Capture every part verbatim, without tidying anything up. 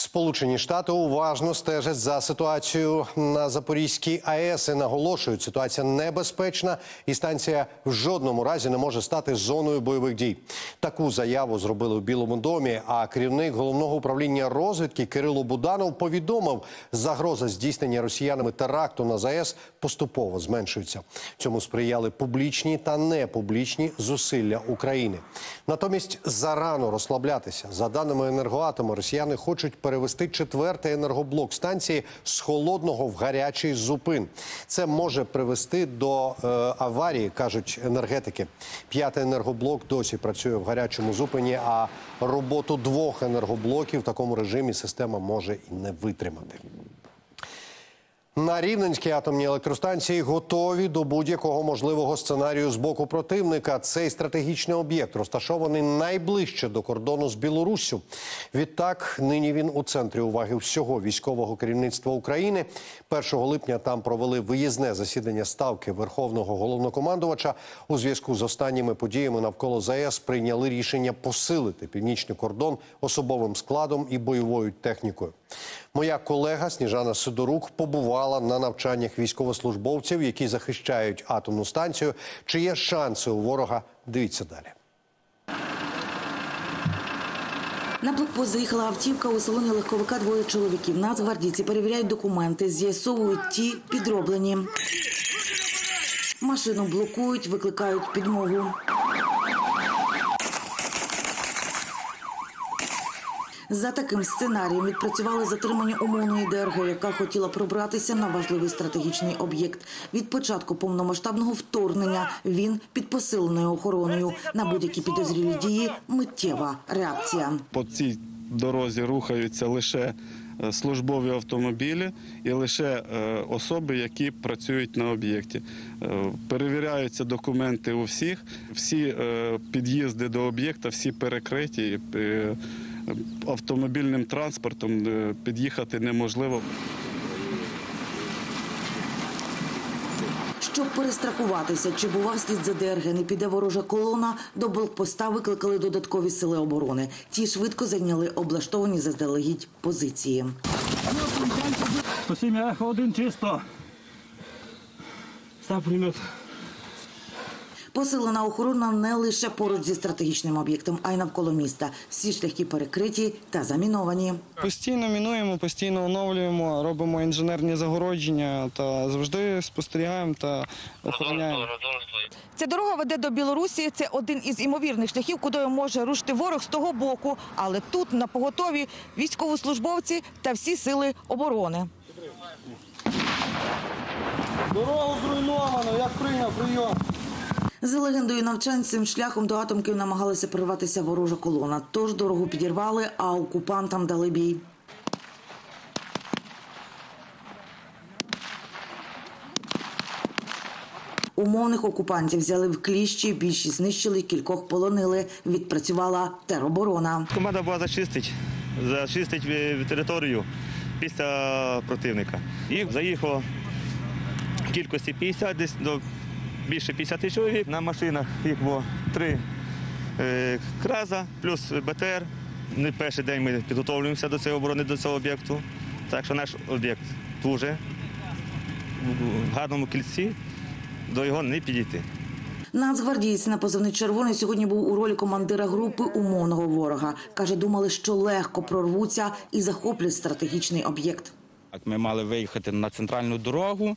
Сполучені Штати уважно стежать за ситуацією на Запорізькій АЕС і наголошують, ситуація небезпечна і станція в жодному разі не може стати зоною бойових дій. Таку заяву зробили у Білому домі, а керівник Головного управління розвідки Кирило Буданов повідомив, загроза здійснення росіянами теракту на ЗАЕС поступово зменшується. Цьому сприяли публічні та непублічні зусилля України. Натомість зарано розслаблятися. За даними Енергоатому, росіяни хочуть перевести четвертий енергоблок станції з холодного в гарячий зупин. Це може привести до е, аварії, кажуть енергетики. П'ятий енергоблок досі працює в гарячому зупині, а роботу двох енергоблоків в такому режимі система може і не витримати. На Рівненській атомній електростанції готові до будь-якого можливого сценарію з боку противника. Цей стратегічний об'єкт розташований найближче до кордону з Білоруссю. Відтак, нині він у центрі уваги всього військового керівництва України. першого липня там провели виїзне засідання Ставки Верховного Головнокомандувача. У зв'язку з останніми подіями навколо ЗАЕС прийняли рішення посилити північний кордон особовим складом і бойовою технікою. Моя колега Сніжана Сидорук побувала на навчаннях військовослужбовців, які захищають атомну станцію. Чи є шанси у ворога? Дивіться далі. На блокпост заїхала автівка, у салоні легковика двоє чоловіків. Нацгвардійці перевіряють документи, з'ясовують ті підроблені. Машину блокують, викликають підмогу. За таким сценарієм відпрацювали затримання умовної ДРГ, яка хотіла пробратися на важливий стратегічний об'єкт. Від початку повномасштабного вторгнення він під посиленою охороною. На будь-які підозрілі дії – миттєва реакція. По цій дорозі рухаються лише службові автомобілі і лише особи, які працюють на об'єкті. Перевіряються документи у всіх, всі під'їзди до об'єкта, всі перекриті. Автомобільним транспортом під'їхати неможливо. Щоб перестрахуватися, чи бува вслід за ДРГ не піде ворожа колона, до блокпоста викликали додаткові сили оборони. Ті швидко зайняли облаштовані заздалегідь позиції. сто сім Ехо один чисто. Став пулемет. Посилена охорона не лише поруч зі стратегічним об'єктом, а й навколо міста. Всі шляхи перекриті та заміновані. Постійно мінуємо, постійно оновлюємо, робимо інженерні загородження та завжди спостерігаємо та охороняємо. Ця дорога веде до Білорусі. Це один із імовірних шляхів, куди може рушити ворог з того боку. Але тут на поготові військовослужбовці та всі сили оборони. Дорогу зруйновано, як прийняв прийом. За легендою навчань, цим шляхом до атомки намагалася прорватися ворожа колона. Тож дорогу підірвали, а окупантам дали бій. Умовних окупантів взяли в кліщі, більшість знищили, кількох полонили. Відпрацювала тероборона. Команда була зачистити, зачистити територію після противника. І заїхало в кількості п'ятдесят, десь до більше п'ятдесят чоловік. На машинах їх було три е, краза плюс БТР. Не перший день ми підготовлюємося до цієї оборони, до цього об'єкту. Так що наш об'єкт дуже в гарному кільці, до його не підійти. Нацгвардієць на позивний «Червоний» сьогодні був у ролі командира групи умовного ворога. Каже, думали, що легко прорвуться і захоплять стратегічний об'єкт. Ми мали виїхати на центральну дорогу,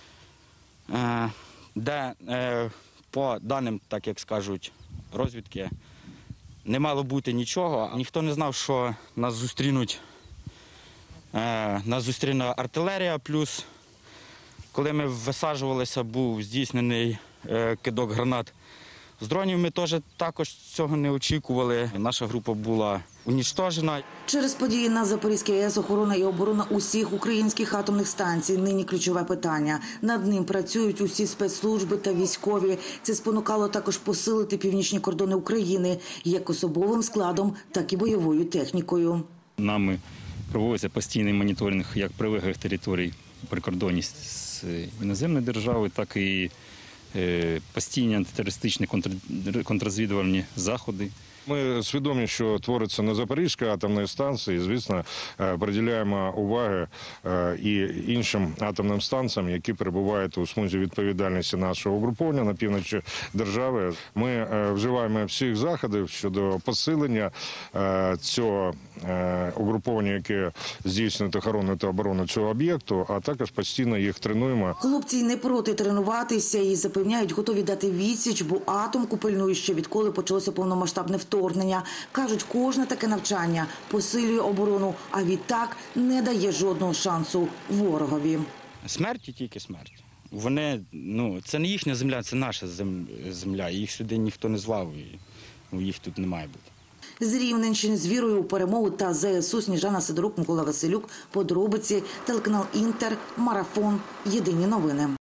де, по даним, так як скажуть, розвідки, не мало бути нічого. Ніхто не знав, що нас зустрінуть, нас зустріне артилерія, плюс, коли ми висаджувалися, був здійснений кидок гранат з дронів. Ми теж також цього не очікували. Наша група була унічтожена. Через події на Запорізькій АЕС охорона і оборона усіх українських атомних станцій – нині ключове питання. Над ним працюють усі спецслужби та військові. Це спонукало також посилити північні кордони України як особовим складом, так і бойовою технікою. Нами проводиться постійний моніторинг як прилеглих територій при кордоні з іноземною державою, так і постійні антитерористичні контррозвідувальні заходи. Ми свідомі, що твориться на Запорізькій атомній станції. Звісно, приділяємо уваги і іншим атомним станціям, які перебувають у смузі відповідальності нашого угруповання на півночі держави. Ми вживаємо всіх заходів щодо посилення цього угруповання, яке здійснює охорону та оборону цього об'єкту, а також постійно їх тренуємо. Хлопці не проти тренуватися і запевняють, готові дати відсіч, бо атомку пильнують ще відколи почалося повномасштабне вторгнення. Кажуть, кожне таке навчання посилює оборону, а відтак не дає жодного шансу ворогові. Смерть і тільки смерть. Вони, ну, це не їхня земля, це наша земля. Їх сюди ніхто не звав, і ну, їх тут не має бути. З Рівненщини з вірою у перемогу та ЗСУ Сніжана Сидорук, Микола Василюк. Подробиці, телеканал Інтер, Марафон. Єдині новини.